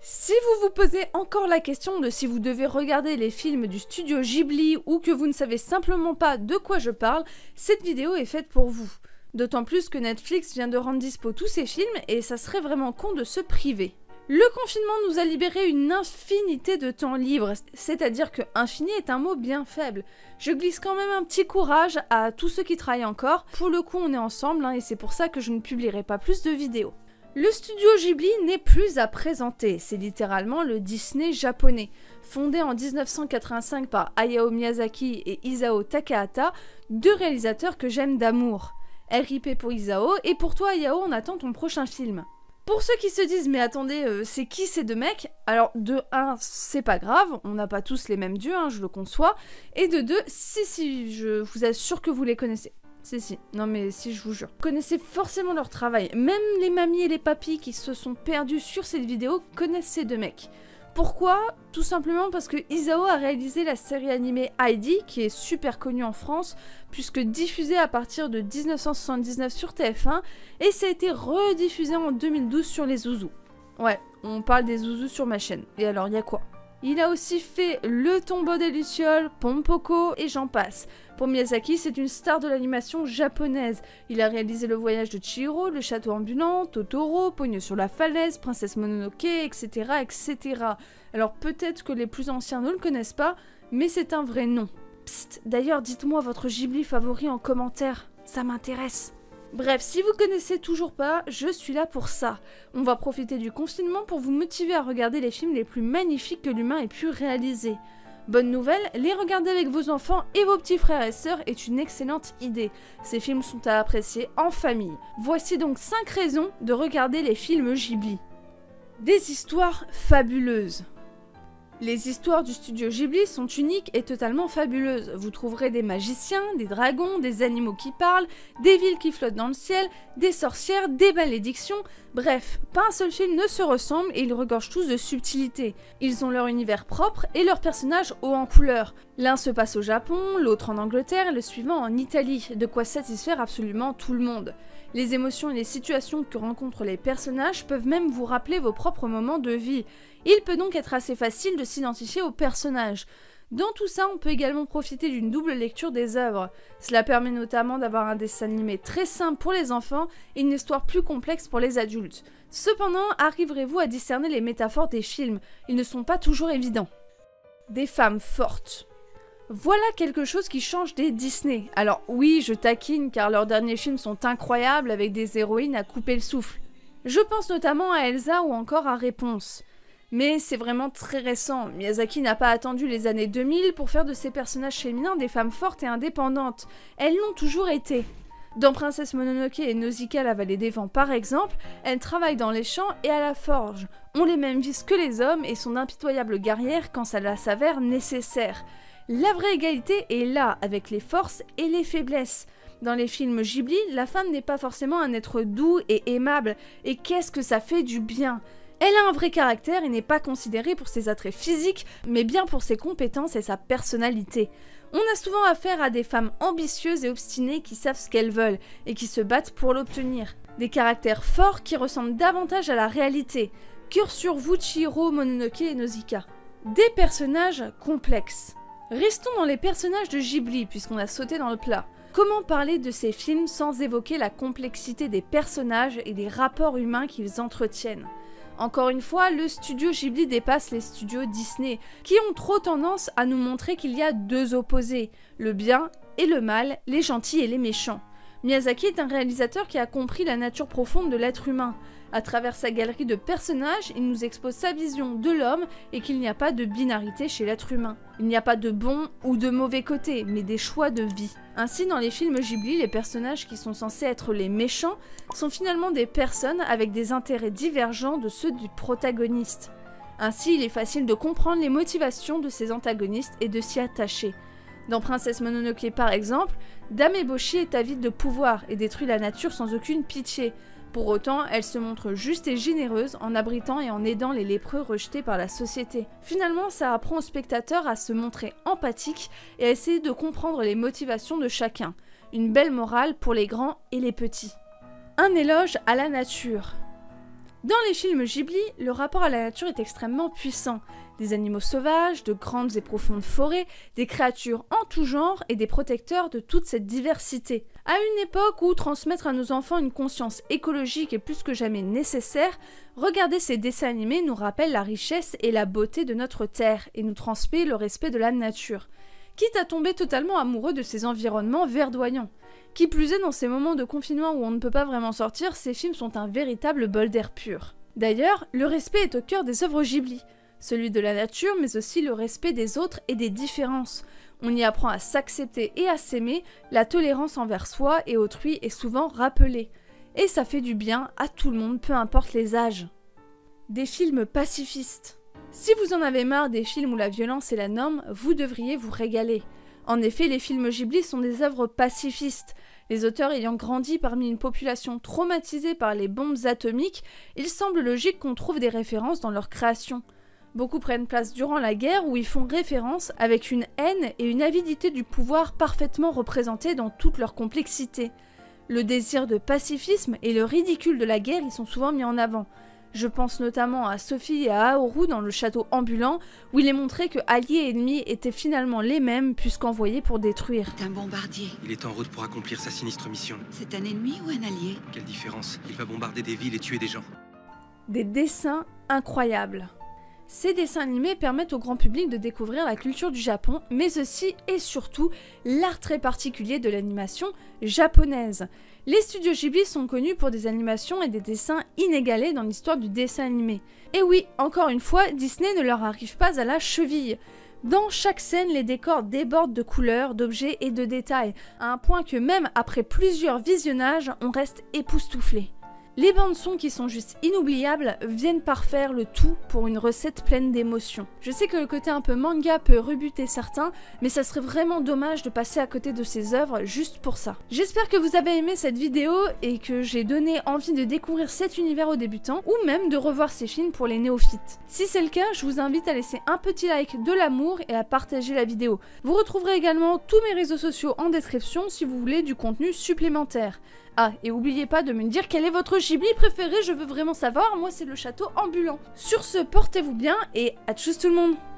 Si vous vous posez encore la question de si vous devez regarder les films du studio Ghibli ou que vous ne savez simplement pas de quoi je parle, cette vidéo est faite pour vous. D'autant plus que Netflix vient de rendre dispo tous ses films et ça serait vraiment con de se priver. Le confinement nous a libéré une infinité de temps libre, c'est-à-dire que infini est un mot bien faible. Je glisse quand même un petit courage à tous ceux qui travaillent encore. Pour le coup, on est ensemble et c'est pour ça que je ne publierai pas plus de vidéos. Le studio Ghibli n'est plus à présenter, c'est littéralement le Disney japonais. Fondé en 1985 par Hayao Miyazaki et Isao Takahata, deux réalisateurs que j'aime d'amour. RIP pour Isao, et pour toi Hayao, on attend ton prochain film. Pour ceux qui se disent mais attendez, c'est qui ces deux mecs? Alors de 1, c'est pas grave, on n'a pas tous les mêmes dieux, je le conçois, et de 2, si, je vous assure que vous les connaissez. Si, non mais si, je vous jure. Vous connaissez forcément leur travail. Même les mamies et les papis qui se sont perdus sur cette vidéo connaissent ces deux mecs. Pourquoi? Tout simplement parce que Isao a réalisé la série animée Heidi, qui est super connue en France, puisque diffusée à partir de 1979 sur TF1, et ça a été rediffusé en 2012 sur les Zouzous. Ouais, on parle des Zouzous sur ma chaîne. Et alors, y a quoi? Il a aussi fait Le Tombeau des Lucioles, Pompoko et j'en passe. Pour Miyazaki, c'est une star de l'animation japonaise. Il a réalisé Le Voyage de Chihiro, Le Château ambulant, Totoro, Pogno sur la falaise, Princesse Mononoke, etc. etc. Alors peut-être que les plus anciens ne le connaissent pas, mais c'est un vrai nom. Psst, d'ailleurs dites-moi votre Ghibli favori en commentaire, ça m'intéresse. Bref, si vous connaissez toujours pas, je suis là pour ça. On va profiter du confinement pour vous motiver à regarder les films les plus magnifiques que l'humain ait pu réaliser. Bonne nouvelle, les regarder avec vos enfants et vos petits frères et sœurs est une excellente idée. Ces films sont à apprécier en famille. Voici donc 5 raisons de regarder les films Ghibli. Des histoires fabuleuses. Les histoires du studio Ghibli sont uniques et totalement fabuleuses. Vous trouverez des magiciens, des dragons, des animaux qui parlent, des villes qui flottent dans le ciel, des sorcières, des malédictions, bref, pas un seul film ne se ressemble et ils regorgent tous de subtilité. Ils ont leur univers propre et leurs personnages haut en couleur. L'un se passe au Japon, l'autre en Angleterre et le suivant en Italie, de quoi satisfaire absolument tout le monde. Les émotions et les situations que rencontrent les personnages peuvent même vous rappeler vos propres moments de vie. Il peut donc être assez facile de s'identifier aux personnages. Dans tout ça, on peut également profiter d'une double lecture des œuvres. Cela permet notamment d'avoir un dessin animé très simple pour les enfants et une histoire plus complexe pour les adultes. Cependant, arriverez-vous à discerner les métaphores des films? Ils ne sont pas toujours évidents. Des femmes fortes. Voilà quelque chose qui change des Disney. Alors oui, je taquine car leurs derniers films sont incroyables avec des héroïnes à couper le souffle. Je pense notamment à Elsa ou encore à Réponse. Mais c'est vraiment très récent, Miyazaki n'a pas attendu les années 2000 pour faire de ses personnages féminins des femmes fortes et indépendantes. Elles l'ont toujours été. Dans Princesse Mononoke et Nausicaa la vallée des vents par exemple, elles travaillent dans les champs et à la forge, ont les mêmes vices que les hommes et sont d'impitoyables guerrières quand cela s'avère nécessaire. La vraie égalité est là, avec les forces et les faiblesses. Dans les films Ghibli, la femme n'est pas forcément un être doux et aimable, et qu'est-ce que ça fait du bien! Elle a un vrai caractère et n'est pas considérée pour ses attraits physiques, mais bien pour ses compétences et sa personnalité. On a souvent affaire à des femmes ambitieuses et obstinées qui savent ce qu'elles veulent et qui se battent pour l'obtenir. Des caractères forts qui ressemblent davantage à la réalité. Cœur sur vous, Chihiro, Mononoke et Nausicaa. Des personnages complexes. Restons dans les personnages de Ghibli puisqu'on a sauté dans le plat. Comment parler de ces films sans évoquer la complexité des personnages et des rapports humains qu'ils entretiennent? Encore une fois, le studio Ghibli dépasse les studios Disney, qui ont trop tendance à nous montrer qu'il y a deux opposés, le bien et le mal, les gentils et les méchants. Miyazaki est un réalisateur qui a compris la nature profonde de l'être humain. À travers sa galerie de personnages, il nous expose sa vision de l'homme et qu'il n'y a pas de binarité chez l'être humain. Il n'y a pas de bon ou de mauvais côté, mais des choix de vie. Ainsi, dans les films Ghibli, les personnages qui sont censés être les méchants sont finalement des personnes avec des intérêts divergents de ceux du protagoniste. Ainsi, il est facile de comprendre les motivations de ces antagonistes et de s'y attacher. Dans Princesse Mononoke par exemple, Dame Eboshi est avide de pouvoir et détruit la nature sans aucune pitié. Pour autant, elle se montre juste et généreuse en abritant et en aidant les lépreux rejetés par la société. Finalement, ça apprend au spectateur à se montrer empathique et à essayer de comprendre les motivations de chacun. Une belle morale pour les grands et les petits. Un éloge à la nature. Dans les films Ghibli, le rapport à la nature est extrêmement puissant. Des animaux sauvages, de grandes et profondes forêts, des créatures en tout genre et des protecteurs de toute cette diversité. À une époque où transmettre à nos enfants une conscience écologique est plus que jamais nécessaire, regarder ces dessins animés nous rappelle la richesse et la beauté de notre terre et nous transmet le respect de la nature. Quitte à tomber totalement amoureux de ces environnements verdoyants. Qui plus est, dans ces moments de confinement où on ne peut pas vraiment sortir, ces films sont un véritable bol d'air pur. D'ailleurs, le respect est au cœur des œuvres Ghibli. Celui de la nature, mais aussi le respect des autres et des différences. On y apprend à s'accepter et à s'aimer, la tolérance envers soi et autrui est souvent rappelée. Et ça fait du bien à tout le monde, peu importe les âges. Des films pacifistes. Si vous en avez marre des films où la violence est la norme, vous devriez vous régaler. En effet, les films Ghibli sont des œuvres pacifistes. Les auteurs ayant grandi parmi une population traumatisée par les bombes atomiques, il semble logique qu'on trouve des références dans leur création. Beaucoup prennent place durant la guerre où ils font référence avec une haine et une avidité du pouvoir parfaitement représentées dans toute leur complexité. Le désir de pacifisme et le ridicule de la guerre y sont souvent mis en avant. Je pense notamment à Sophie et à Haoru dans le château ambulant, où il est montré que alliés et ennemis étaient finalement les mêmes puisqu'envoyés pour détruire. C'est un bombardier. Il est en route pour accomplir sa sinistre mission. C'est un ennemi ou un allié? Quelle différence? Il va bombarder des villes et tuer des gens. Des dessins incroyables. Ces dessins animés permettent au grand public de découvrir la culture du Japon, mais aussi et surtout l'art très particulier de l'animation japonaise. Les studios Ghibli sont connus pour des animations et des dessins inégalés dans l'histoire du dessin animé. Et oui, encore une fois, Disney ne leur arrive pas à la cheville. Dans chaque scène, les décors débordent de couleurs, d'objets et de détails, à un point que même après plusieurs visionnages, on reste époustouflé. Les bandes-sons qui sont juste inoubliables viennent parfaire le tout pour une recette pleine d'émotions. Je sais que le côté un peu manga peut rebuter certains, mais ça serait vraiment dommage de passer à côté de ces œuvres juste pour ça. J'espère que vous avez aimé cette vidéo et que j'ai donné envie de découvrir cet univers aux débutants ou même de revoir ces films pour les néophytes. Si c'est le cas, je vous invite à laisser un petit like, de l'amour et à partager la vidéo. Vous retrouverez également tous mes réseaux sociaux en description si vous voulez du contenu supplémentaire. Ah, et n'oubliez pas de me dire quel est votre Ghibli préféré, je veux vraiment savoir, moi c'est le château ambulant. Sur ce, portez-vous bien et à tchuss tout le monde!